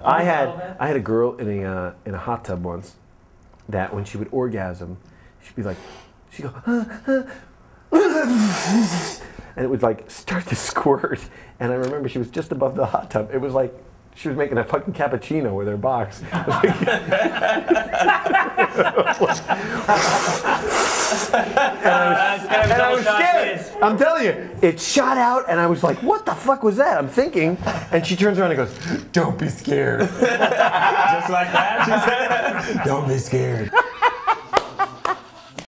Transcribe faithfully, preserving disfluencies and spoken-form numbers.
I had I had a girl in a uh, in a hot tub once that when she would orgasm, she'd be like, she'd go, uh, uh, and it would like start to squirt. And I remember she was just above the hot tub. It was like she was making a fucking cappuccino with her box. and, I was, and I was scared. I'm telling you, it shot out, and I was like, "What the fuck was that?" I'm thinking, and she turns around and goes, "Don't be scared." Just like that. She said, "Don't be scared."